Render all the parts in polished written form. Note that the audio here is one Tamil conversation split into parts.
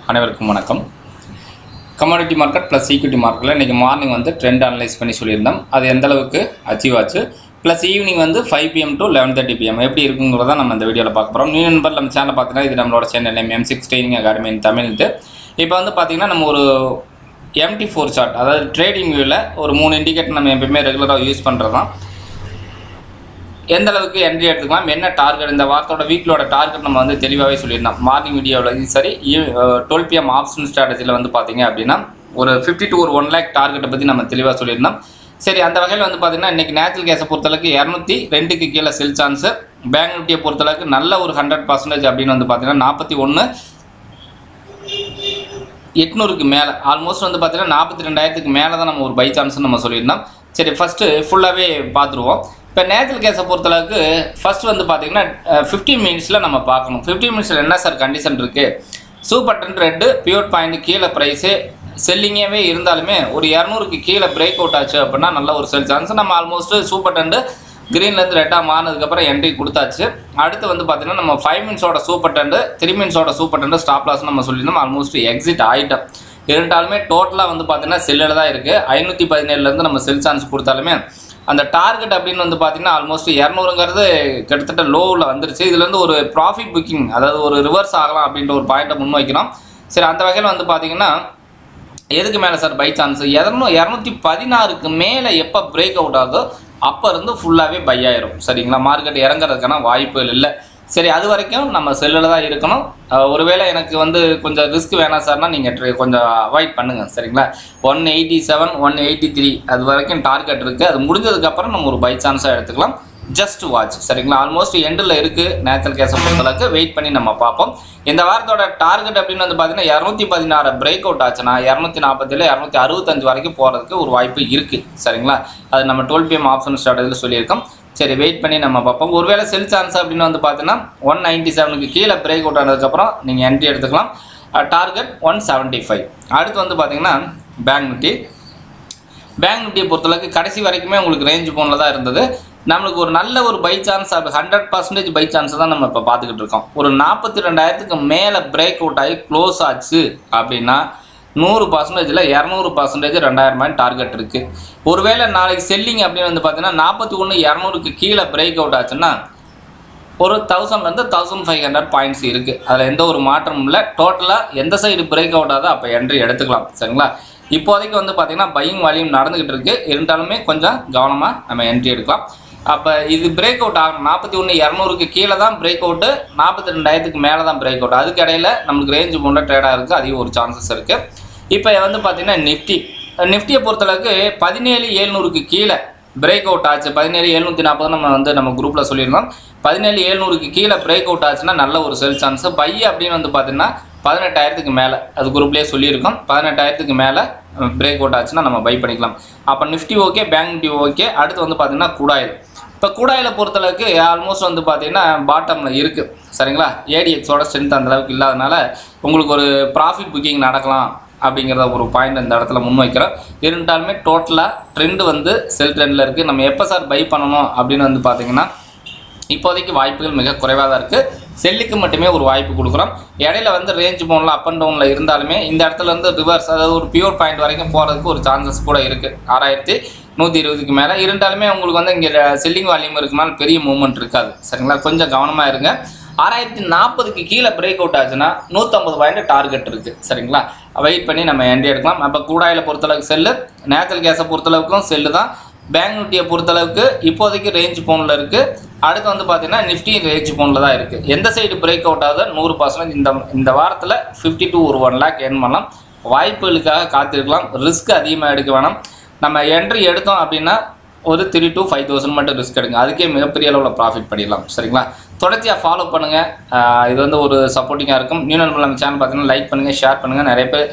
அனைவருக்கும் வணக்கம். கமாடிட்டி மார்க்கெட் ப்ளஸ் ஈக்விட்டி மார்க்கெட்டில் இன்றைக்கி மார்னிங் வந்து ட்ரெண்ட் அனலைஸ் பண்ணி சொல்லியிருந்தோம். அது எந்த அளவுக்கு அச்சீவ் ஆச்சு, ப்ளஸ் ஈவினிங் வந்து 5 PM to 11:30 PM எப்படி இருக்குங்கிறத நம்ம இந்த வீடியோவில் பார்க்க போகிறோம். நியூ நண்பர் நம்ம சேனல் பார்த்தீங்கன்னா இது நம்மளோட channel M6 training academy in தமிழ்ட்டு. இப்போ வந்து பார்த்திங்கன்னா நம்ம ஒரு MT4 சார்ட், அதாவது ட்ரேடிங் வியூவில் ஒரு 3 இண்டிகேட்டர் நம்ம எப்பயுமே ரெகுலராக யூஸ் பண்ணுறது தான். எந்த அளவுக்கு என்ட்ரி எடுத்துக்கலாம், என்ன டார்கெட், இந்த வாரத்தோட வீக்லோட டார்கெட் நம்ம வந்து தெளிவாகவே சொல்லியிருந்தோம் மார்னிங் வீடியோவில். சரி, 12 PM ஆப்ஷன் ஸ்ட்ராட்டஜியில் வந்து பார்த்தீங்க அப்படின்னா ஒரு 50 to 1 lakh டார்கெட்டை பற்றி நம்ம தெளிவாக சொல்லியிருந்தோம். சரி, அந்த வகையில் வந்து பார்த்தீங்கன்னா இன்றைக்கி நேச்சுரல் கேஸை பொறுத்தளவுக்கு 202க்கு கீழே செல் சான்ஸு, பேங்க் நிஃப்டியை பொறுத்தளவுக்கு நல்ல ஒரு 100% அப்படின்னு வந்து பார்த்தீங்கன்னா 41,800க்கு மேலே, ஆல்மோஸ்ட் வந்து பார்த்தீங்கன்னா 42,000க்கு மேலே தான் நம்ம ஒரு பை சான்ஸ்னு நம்ம சொல்லியிருந்தோம். சரி, ஃபஸ்ட்டு ஃபுல்லாகவே பார்த்துருவோம். இப்போ நேச்சுரல் கேஸை பொறுத்தளவுக்கு ஃபஸ்ட்டு வந்து பார்த்திங்கன்னா 15 மினிட்ஸில் நம்ம பார்க்கணும். 15 மினிட்ஸில் என்ன சார் கண்டிஷன் இருக்குது, super ten red pure point கீழே ப்ரைஸு செல்லிங்காகவே இருந்தாலுமே ஒரு 200க்கு கீழே பிரேக் அவுட் ஆச்சு அப்படின்னா நல்ல ஒரு செல் சான்ஸ். நம்ம ஆல்மோஸ்ட்டு சூப்பர் டென்டு க்ரீன்லேருந்து ரெட்டாக மாறினதுக்கப்புறம் என்ட்ரி கொடுத்தாச்சு. அடுத்து வந்து பார்த்திங்கன்னா நம்ம 5 மினிட்ஸோட சூப்பர் டென்டு 3 மினிட்ஸோட சூப்பர் டென்டு ஸ்டாப் லாஸ் நம்ம சொல்லியிருந்தோம். ஆல்மோஸ்ட் எக்ஸிட் ஆகிட்டோம். இருந்தாலுமே டோட்டலாக வந்து பார்த்திங்கன்னா செல்லில் தான் இருக்குது. 517லேருந்து நம்ம செல் சான்ஸ் கொடுத்தாலுமே அந்த டார்கெட் அப்படின்னு வந்து பார்த்திங்கன்னா ஆல்மோஸ்ட் 200ங்கிறது கிட்டத்தட்ட லோவில் வந்துருச்சு. இதுலேருந்து ஒரு ப்ராஃபிட் புக்கிங், அதாவது ஒரு ரிவர்ஸ் ஆகலாம் அப்படின்ற ஒரு பாயிண்ட்டை முன்வைக்கிறோம். சரி, அந்த வகையில் வந்து பார்த்திங்கன்னா எதுக்கு மேலே சார் பை சான்ஸ், 216க்கு மேலே எப்போ பிரேக் அவுட் ஆகுதோ அப்போ இருந்து ஃபுல்லாகவே பை ஆயிரும். சரிங்களா, மார்க்கெட் இறங்குறதுக்கான வாய்ப்புகள் இல்லை. சரி, அது வரைக்கும் நம்ம செல்லில் தான் இருக்கணும். ஒருவேளை எனக்கு வந்து கொஞ்சம் ரிஸ்க் வேணாம் சார்னா நீங்கள் கொஞ்சம் அவாய்ட் பண்ணுங்கள். சரிங்களா, 187 183 அது வரைக்கும் டார்கெட் இருக்குது. அது முடிஞ்சதுக்கப்புறம் நம்ம ஒரு பை சான்ஸாக எடுத்துக்கலாம். Just watch. சரிங்களா, ஆல்மோஸ்ட் எண்டில் இருக்குது நேச்சுரல் கேஸை பொறுத்தளவுக்கு. வெயிட் பண்ணி நம்ம பார்ப்போம். இந்த வாரத்தோட டார்கெட் அப்படின்னு வந்து பார்த்தீங்கன்னா 216 பிரேக் அவுட் ஆச்சுன்னா 247 265 வரைக்கும் போகிறதுக்கு ஒரு வாய்ப்பு இருக்குது. சரிங்களா, அது நம்ம 12 PM ஆப்ஷன் ஸ்ட்ராட்டஜியில் சொல்லியிருக்கோம். சரி, வெயிட் பண்ணி நம்ம பார்ப்போம். ஒருவேளை செல் சான்ஸ் அப்படின்னு வந்து பார்த்தீங்கன்னா 197க்கு கீழே பிரேக் அவுட் ஆனதுக்கப்புறம் நீங்கள் என்ட்ரி எடுத்துக்கலாம். டார்கெட் 175. அடுத்து வந்து பார்த்தீங்கன்னா பேங்க் நிஃப்டியை பொறுத்தளவுக்கு கடைசி வரைக்குமே உங்களுக்கு ரேஞ்ச் போனில் தான் இருந்தது. நம்மளுக்கு ஒரு நல்ல ஒரு பை சான்ஸ், 100% பை சான்ஸ் தான் நம்ம இப்போ பார்த்துக்கிட்டு இருக்கோம். ஒரு 42,000க்கு மேலே பிரேக் அவுட் ஆகி க்ளோஸ் ஆச்சு அப்படின்னா 100%ல் 200% 2,000 டார்கெட் இருக்குது. ஒருவேளை நாளைக்கு செல்லிங் அப்படின்னு வந்து பார்த்தீங்கன்னா 41,200க்கு கீழே பிரேக் அவுட் ஆச்சுன்னா ஒரு 1000லேருந்து 1500 பாயிண்ட்ஸ் இருக்குது. அதில் எந்த ஒரு மாற்றமும் இல்லை. டோட்டலாக எந்த சைடு பிரேக் அவுட் ஆகுதோ அப்போ என்ட்ரி எடுத்துக்கலாம். சரிங்களா, இப்போதைக்கு வந்து பார்த்திங்கன்னா பையிங் வால்யூம் நடந்துக்கிட்டு இருக்குது. இருந்தாலுமே கொஞ்சம் கவனமாக நம்ம என்ட்ரி எடுக்கலாம். அப்போ இது பிரேக் அவுட் ஆகணும். 41,200க்கு கீழே தான் பிரேக் அவுட்டு, 42,000க்கு மேலே தான் பிரேக் அவுட். அதுக்கு இடையில் நம்மளுக்கு ரேஞ்சு போன்ற ட்ரேடாக இருக்குது. அதிகம் ஒரு சான்சஸ் இருக்குது. இப்போ வந்து பார்த்திங்கன்னா நிஃப்டியை பொறுத்தளவுக்கு 17,700க்கு கீழே பிரேக் அவுட் ஆச்சு. 17,740 நம்ம குரூப்பில் சொல்லியிருந்தோம். 17,700க்கு கீழே பிரேக் அவுட் ஆச்சுன்னா நல்ல ஒரு செல் சான்ஸு. பை அப்படின்னு வந்து பார்த்திங்கன்னா 18,000க்கு மேலே, அது குரூப்லேயே சொல்லியிருக்கோம். 18,000க்கு மேலே பிரேக் அவுட் ஆச்சுன்னா நம்ம பை பண்ணிக்கலாம். அப்போ Nifty okay, bank Nifty okay. அடுத்து வந்து பார்த்திங்கன்னா crudeoil. இப்போ crudeoil பொறுத்தளவுக்கு ஆல்மோஸ்ட் வந்து பார்த்திங்கன்னா பாட்டமில் இருக்குது. சரிங்களா, ADXோட ஸ்ட்ரென்த் அந்தளவுக்கு இல்லாதனால உங்களுக்கு ஒரு ப்ராஃபிட் புக்கிங் நடக்கலாம் அப்படிங்கிறத ஒரு பாயிண்ட் இந்த இடத்துல முன்வைக்கிறோம். இருந்தாலுமே டோட்டலாக ட்ரெண்டு வந்து செல் ட்ரெண்டில் இருக்குது. நம்ம எப்போ சார் பை பண்ணணும் அப்படின்னு வந்து பார்த்திங்கன்னா இப்போதைக்கு வாய்ப்புகள் மிக குறைவாக தான் இருக்குது. செல்லுக்கு மட்டுமே ஒரு வாய்ப்பு கொடுக்குறோம். இடையில வந்து ரேஞ்ச் போனில் அப் அண்ட் டவுனில் இருந்தாலுமே இந்த இடத்துல வந்து ரிவர்ஸ், அதாவது ஒரு பியூர் பாயிண்ட் வரைக்கும் போகிறதுக்கு ஒரு சான்சஸ் கூட இருக்குது. 6,120க்கு மேலே இருந்தாலுமே உங்களுக்கு வந்து இங்கே செல்லிங் வால்யூம் இருக்கனால பெரிய மூவ்மெண்ட் இருக்காது. சரிங்களா, கொஞ்சம் கவனமாக இருங்க. 6,040க்கு கீழே பிரேக் அவுட் ஆச்சுன்னா 150 பாயிண்ட் டார்கெட் இருக்குது. சரிங்களா, வெயிட் பண்ணி நம்ம என்ட்ரி எடுக்கலாம். அப்போ crudeoil பொறுத்தளவுக்கு செல்லு, நேச்சுரல் கேஸை பொறுத்தளவுக்கும் செல்லு தான். பேங்க் நிஃப்டியை பொறுத்தளவுக்கு இப்போதைக்கு ரேஞ்ச் போனில் இருக்குது. அடுத்து வந்து பார்த்திங்கன்னா நிஃப்டி ரேஞ்ச் போனில் தான் இருக்குது. எந்த சைடு பிரேக் அவுட் ஆகுது 100% இந்த வாரத்தில் 50 to 1 lakh ஏர்ன் பண்ணலாம். வாய்ப்புகளுக்காக காத்திருக்கலாம். ரிஸ்க் அதிகமாக எடுக்க வேணாம். நம்ம என்ட்ரி எடுத்தோம் அப்படின்னா ஒரு 3,000 to 5,000 மட்டும் ரிஸ்க் எடுங்க. அதுக்கே மிகப்பெரிய அளவில் ப்ராஃபிட் பண்ணிடலாம். சரிங்களா, தொடர்ச்சியாக ஃபாலோ பண்ணுங்கள். இது வந்து ஒரு சப்போர்ட்டிங்காக இருக்கும். நியூ நண்பர் நம்ம சேனல் பார்த்தீங்கன்னா லைக் பண்ணுங்கள், ஷேர் பண்ணுங்கள். நிறைய பேர்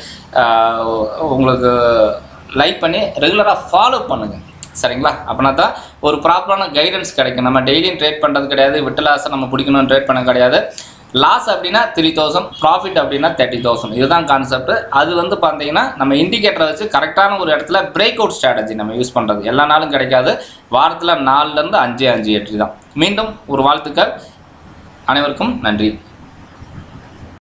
உங்களுக்கு லைக் பண்ணி ரெகுலராக ஃபாலோ பண்ணுங்கள். சரிங்களா, அப்படின்னா தான் ஒரு ப்ராப்பரான கைடன்ஸ் கிடைக்கும். நம்ம டெய்லியும் ட்ரேட் பண்ணுறது கிடையாது. விட்டு லாஸை நம்ம பிடிக்கணும்னு ட்ரேட் பண்ண கிடையாது. லாஸ் அப்படின்னா 3,000, ப்ராஃபிட் அப்படின்னா 30,000. இதுதான் கான்செப்ட். அது வந்து பார்த்தீங்கன்னா நம்ம இண்டிகேட்டரை வச்சு கரெக்டான ஒரு இடத்துல பிரேக் அவுட் ஸ்ட்ராட்டஜி நம்ம யூஸ் பண்ணுறது. எல்லா நாளும் கிடைக்காது. வாரத்தில் 4லேருந்து 5 என்ட்ரி தான். மீண்டும் ஒரு வாழ்த்துக்கள். அனைவருக்கும் நன்றி.